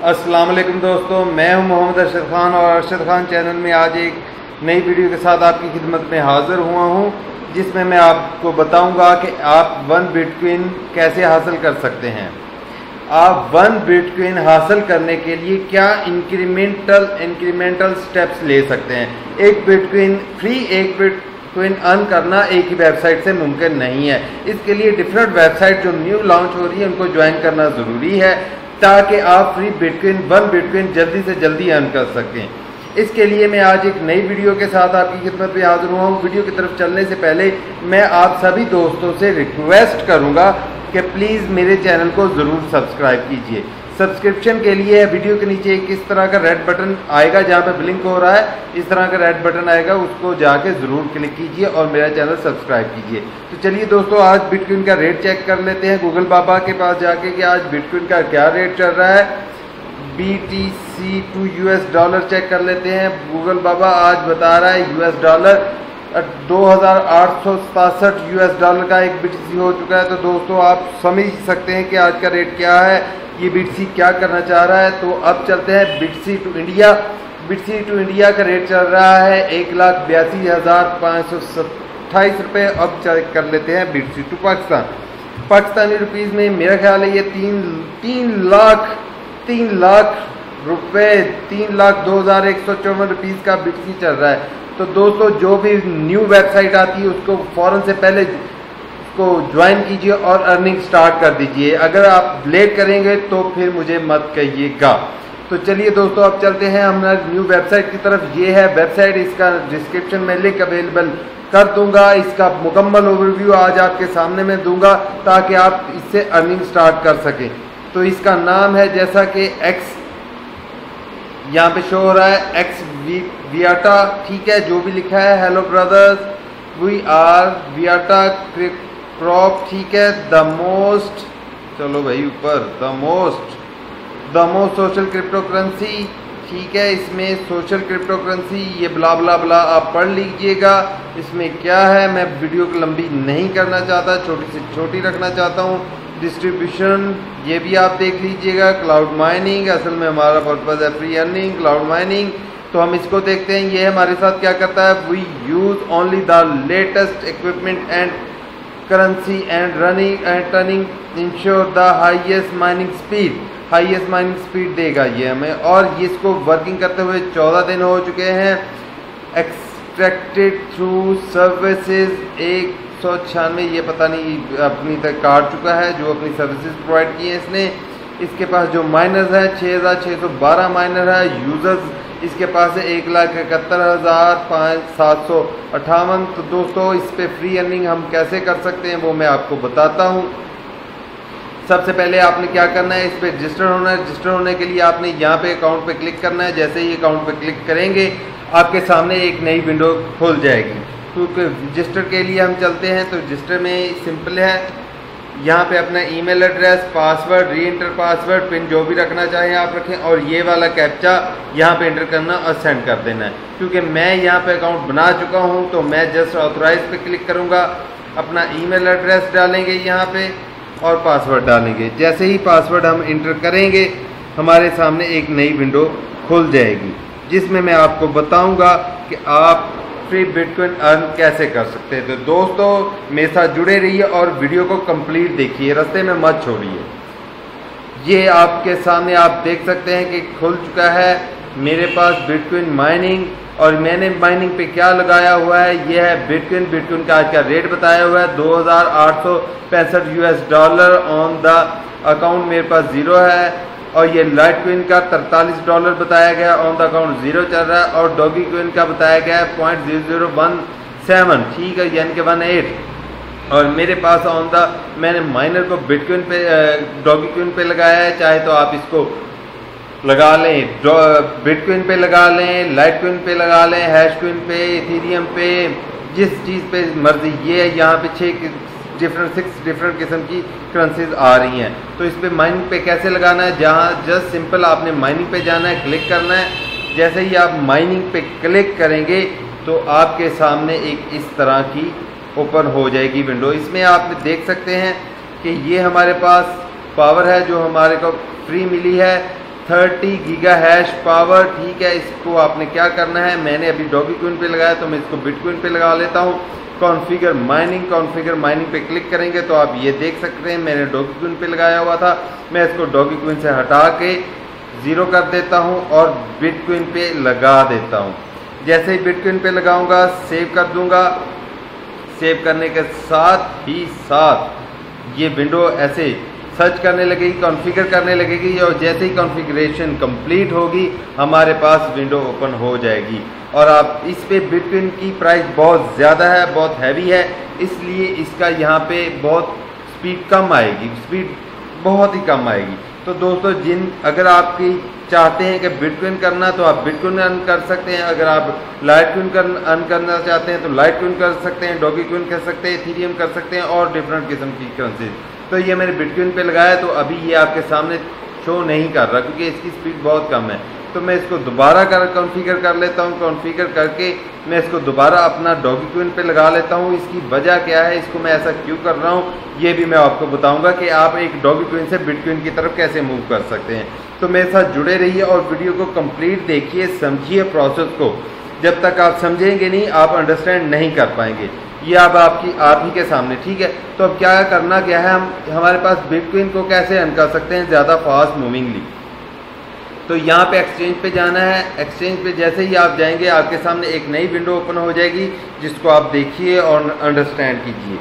अस्सलाम वालेकुम दोस्तों, मैं हूं मोहम्मद अरशद खान और अरशद खान चैनल में आज एक नई वीडियो के साथ आपकी खिदमत में हाज़िर हुआ हूं, जिसमें मैं आपको बताऊंगा कि आप 1 बिटकॉइन कैसे हासिल कर सकते हैं। आप 1 बिटकॉइन हासिल करने के लिए क्या इंक्रीमेंटल स्टेप्स ले सकते हैं। एक बिटकॉइन अर्न करना एक ही वेबसाइट से मुमकिन नहीं है। इसके लिए डिफरेंट वेबसाइट जो न्यू लॉन्च हो रही है उनको ज्वाइन करना ज़रूरी है, ताकि आप 1 बिटकॉइन जल्दी से जल्दी अर्न कर सकें। इसके लिए मैं आज एक नई वीडियो के साथ आपकी खिदमत में हाजिर हुआ हूँ। वीडियो की तरफ चलने से पहले मैं आप सभी दोस्तों से रिक्वेस्ट करूँगा कि प्लीज़ मेरे चैनल को ज़रूर सब्सक्राइब कीजिए। सब्सक्रिप्शन के लिए वीडियो के नीचे एक इस तरह का रेड बटन आएगा जहाँ पे ब्लिंक हो रहा है, इस तरह का रेड बटन आएगा, उसको जाके ज़रूर क्लिक कीजिए और मेरा चैनल सब्सक्राइब कीजिए। तो चलिए दोस्तों, आज बिटकॉइन का रेट चेक कर लेते हैं गूगल बाबा के पास जाके कि आज बिटकॉइन का क्या रेट चल रहा है। BTC टू $, चेक कर लेते हैं। गूगल बाबा आज बता रहा है $, 2867 $, का एक BTC हो चुका है। तो दोस्तों आप समझ सकते हैं कि आज का रेट क्या है, ये BTC क्या करना चाह रहा है। तो अब चलते हैं BTC to India. BTC to India का रेट चल रहा है 1,82,527 रुपये। अब चेक कर लेते हैं BTC टू पाकिस्तानी रुपीज़ में मेरा ख्याल है ये 3,02,154 रुपीज़ का BTC चल रहा है। तो दोस्तों जो भी न्यू वेबसाइट आती है उसको फ़ौरन से पहले को ज्वाइन कीजिए और अर्निंग स्टार्ट कर दीजिए। अगर आप लेट करेंगे तो फिर मुझे मत कहिएगा। तो चलिए दोस्तों, अब चलते हैं हमारे न्यू वेबसाइट की तरफ। ये है वेबसाइट, इसका डिस्क्रिप्शन में लिंक अवेलेबल कर दूंगा। इसका मुकम्मल ओवरव्यू आज आपके सामने मैं दूंगा ताकि आप इससे अर्निंग स्टार्ट कर सकें। तो इसका नाम है, जैसा कि एक्स यहाँ पे शो हो रहा है, एक्स वियाटा, ठीक है, जो भी लिखा है। हेलो ब्रदर्स, वी आर वियाटा क्रॉप, ठीक है। द मोस्ट, चलो भाई ऊपर, the most social crypto currency, ठीक है। इसमें सोशल क्रिप्टो करेंसी ये ब्ला ब्ला ब्ला आप पढ़ लीजिएगा। इसमें क्या है, मैं वीडियो को लंबी नहीं करना चाहता, छोटी से छोटी रखना चाहता हूँ। डिस्ट्रीब्यूशन ये भी आप देख लीजिएगा। क्लाउड माइनिंग, असल में हमारा पर्पज़ है फ्री अर्निंग, क्लाउड माइनिंग। तो हम इसको देखते हैं, ये हमारे साथ क्या करता है। We use only the latest equipment and currency and turning insure the highest mining speed देगा ये हमें। और इसको वर्किंग करते हुए 14 दिन हो चुके हैं। एक्सट्रैक्टेड थ्रू सर्विसेज 196, ये पता नहीं अपनी तक काट चुका है जो अपनी सर्विसेज प्रोवाइड की है इसने। इसके पास जो माइनर्स है 6,612 माइनर है। यूज़र्स इसके पास है 1,71,758। तो दोस्तों इस पे फ्री अर्निंग हम कैसे कर सकते हैं वो मैं आपको बताता हूँ। सबसे पहले आपने क्या करना है, इस पर रजिस्टर होना है। रजिस्टर होने के लिए आपने यहाँ पे अकाउंट पे क्लिक करना है। जैसे ही अकाउंट पे क्लिक करेंगे आपके सामने एक नई विंडो खुल जाएगी। तो रजिस्टर के लिए हम चलते हैं। तो रजिस्टर में सिंपल है, यहाँ पे अपना email address, password, re enter password, pin जो भी रखना चाहें आप रखें, और ये वाला कैप्चा यहाँ पे एंटर करना और सेंड कर देना है। क्योंकि मैं यहाँ पे अकाउंट बना चुका हूँ तो मैं जस्ट ऑथराइज पे क्लिक करूँगा, अपना ईमेल एड्रेस डालेंगे यहाँ पे और पासवर्ड डालेंगे। जैसे ही पासवर्ड हम इंटर करेंगे हमारे सामने एक नई विंडो खुल जाएगी, जिसमें मैं आपको बताऊँगा कि आप फ्री बिटकॉइन अर्न कैसे कर सकते हैं। तो दोस्तों मेरे साथ जुड़े रहिए और वीडियो को कंप्लीट देखिए, रास्ते में मत छोड़िए। ये आपके सामने आप देख सकते हैं कि खुल चुका है मेरे पास बिटकॉइन माइनिंग। और मैंने माइनिंग पे क्या लगाया हुआ है, ये है बिटकॉइन का आज का रेट बताया हुआ है $2,865 ऑन द अकाउंट, मेरे पास 0 है। और ये लाइटकॉइन का $43 बताया गया, ऑन द अकाउंट 0 चल रहा है। और डॉगी कॉइन का बताया गया है 0.0017, ठीक है, यानी कि 18। और मेरे पास ऑन द, मैंने माइनर को बिटकॉइन पे, डॉगी कॉइन पे लगाया है। चाहे तो आप इसको लगा लें, बिटकॉइन पे लगा लें, लाइटकॉइन पे लगा लें, हैशकॉइन पे, इथेरियम पे, जिस चीज़ पे मर्जी। ये यहाँ पे 6 डिफरेंट किस्म की करेंसीज आ रही हैं। तो इस पे माइनिंग पे कैसे लगाना है, जहाँ जस्ट सिंपल आपने माइनिंग पे जाना है, क्लिक करना है। जैसे ही आप माइनिंग पे क्लिक करेंगे तो आपके सामने एक इस तरह की ओपन हो जाएगी विंडो। इसमें आप देख सकते हैं कि ये हमारे पास पावर है जो हमारे को फ्री मिली है। 30 गीगा हैश पावर, ठीक है। इसको आपने क्या करना है, मैंने अभी डॉगी क्विन पे लगाया तो मैं इसको बिटकॉइन पे लगा लेता हूँ। कॉन्फ़िगर माइनिंग पे क्लिक करेंगे तो आप ये देख सकते हैं मैंने डॉगी क्विन पे लगाया हुआ था। मैं इसको डॉगी क्विन से हटा के 0 कर देता हूँ और बिटकॉइन पे लगा देता हूँ। जैसे ही बिटकॉइन पे लगाऊंगा सेव कर दूंगा। सेव करने के साथ ही साथ ये विंडो ऐसे सर्च करने लगेगी, कॉन्फ़िगर करने लगेगी और जैसे ही कॉन्फ़िगरेशन कंप्लीट होगी हमारे पास विंडो ओपन हो जाएगी। और आप इस पे बिटकॉइन की प्राइस बहुत ज़्यादा है, बहुत हैवी है, इसलिए इसका यहाँ पे बहुत स्पीड कम आएगी, स्पीड बहुत ही कम आएगी। तो दोस्तों अगर आपकी चाहते हैं कि बिटकॉइन करना तो आप बिटकॉइन अर्न कर सकते हैं। अगर आप लाइटकॉइन अर्न करना चाहते हैं तो लाइटकॉइन कर सकते हैं, डॉगी कॉइन कर सकते हैं, इथेरियम कर सकते हैं और डिफरेंट किस्म की करेंसी। तो ये मैंने बिटकॉइन पे लगाया तो अभी ये आपके सामने शो नहीं कर रहा क्योंकि इसकी स्पीड बहुत कम है। तो मैं इसको दोबारा कॉन्फ़िगर कर लेता हूँ। कॉन्फ़िगर करके मैं इसको दोबारा अपना डॉगी क्विन पे लगा लेता हूँ। इसकी वजह क्या है, इसको मैं ऐसा क्यों कर रहा हूँ, ये भी मैं आपको बताऊंगा कि आप एक डॉगी क्विन से बिटकॉइन की तरफ कैसे मूव कर सकते हैं। तो मेरे साथ जुड़े रहिए और वीडियो को कंप्लीट देखिए, समझिए प्रोसेस को। जब तक आप समझेंगे नहीं आप अंडरस्टैंड नहीं कर पाएंगे। ये अब आप ही के सामने, ठीक है। तो अब क्या करना क्या है, हमारे पास बिटकॉइन को कैसे अर्न कर सकते हैं ज़्यादा फास्ट मूविंगली। तो यहाँ पे एक्सचेंज पे जाना है। एक्सचेंज पे जैसे ही आप जाएंगे आपके सामने एक नई विंडो ओपन हो जाएगी जिसको आप देखिए और अंडरस्टैंड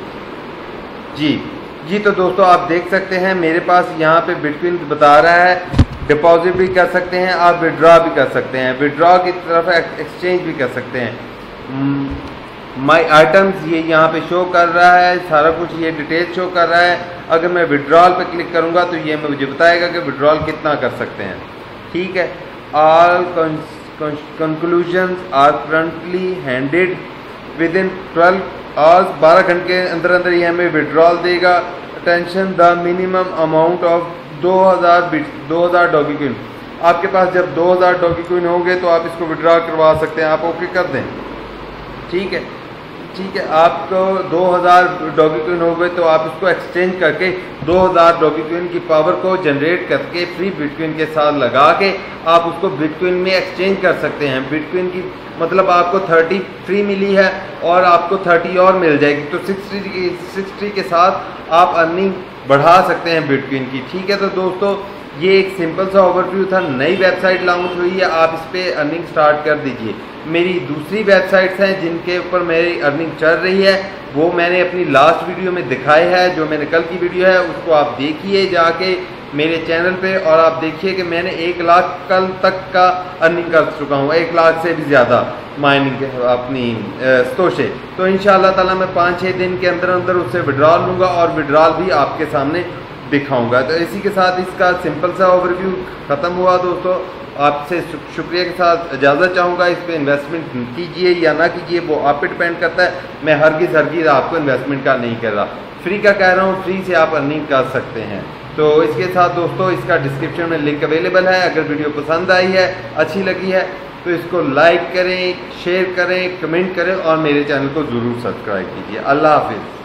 कीजिए। जी तो दोस्तों आप देख सकते हैं मेरे पास यहाँ पे बिटकॉइन बता रहा है। डिपॉजिट भी कर सकते हैं आप, विड्रॉ भी कर सकते हैं, विड्रॉ की तरफ एक्सचेंज भी कर सकते हैं। माई आइटम्स ये यहाँ पे शो कर रहा है, सारा कुछ ये डिटेल शो कर रहा है। अगर मैं विड्रॉल पे क्लिक करूँगा तो ये मुझे बताएगा कि विड्रॉल कितना कर सकते हैं, ठीक है। All conclusions are currently handed within 12 hours, 12 घंटे के अंदर ये हमें विड्रॉल देगा। Attention the minimum amount of 2000 doge coin. आपके पास जब 2000 डॉगी क्विन होंगे तो आप इसको विड्रॉ करवा सकते हैं। आप ओके कर दें, ठीक है। आपको 2000 डॉगी क्विन हो गए तो आप इसको एक्सचेंज करके 2000 डॉगी क्विन की पावर को जनरेट करके फ्री बिटकॉइन के साथ लगा के आप उसको बिटकॉइन में एक्सचेंज कर सकते हैं। बिटकॉइन की मतलब आपको 30 फ्री मिली है और आपको 30 और मिल जाएगी, तो 60 के साथ आप अर्निंग बढ़ा सकते हैं बिटकॉइन की, ठीक है। तो दोस्तों ये एक सिंपल सा ओवरव्यू था। नई वेबसाइट लॉन्च हुई है, आप इस पर अर्निंग स्टार्ट कर दीजिए। मेरी दूसरी वेबसाइट्स हैं जिनके ऊपर मेरी अर्निंग चल रही है, वो मैंने अपनी लास्ट वीडियो में दिखाई है। जो मैंने कल की वीडियो है उसको आप देखिए जाके मेरे चैनल पे, और आप देखिए कि मैंने 1 लाख कल तक का अर्निंग कर चुका हूँ, 1 लाख से भी ज़्यादा माइनिंग अपनी स्तो से। तो इंशाअल्लाह ताला मैं 5-6 दिन के अंदर उससे विड्रॉल लूँगा और विड्रॉल भी आपके सामने दिखाऊंगा। तो इसी के साथ इसका सिंपल सा ओवरव्यू ख़त्म हुआ। दोस्तों आपसे शुक्रिया के साथ इजाज़त चाहूँगा। इस पर इन्वेस्टमेंट कीजिए या ना कीजिए वो आप पे डिपेंड करता है। मैं हरगिज़ आपको इन्वेस्टमेंट का नहीं कर रहा, फ्री का कह रहा हूँ, फ्री से आप अर्निंग कर सकते हैं। तो इसके साथ दोस्तों इसका डिस्क्रिप्शन में लिंक अवेलेबल है। अगर वीडियो पसंद आई है, अच्छी लगी है तो इसको लाइक करें, शेयर करें, कमेंट करें और मेरे चैनल को ज़रूर सब्सक्राइब कीजिए। अल्लाह हाफिज़।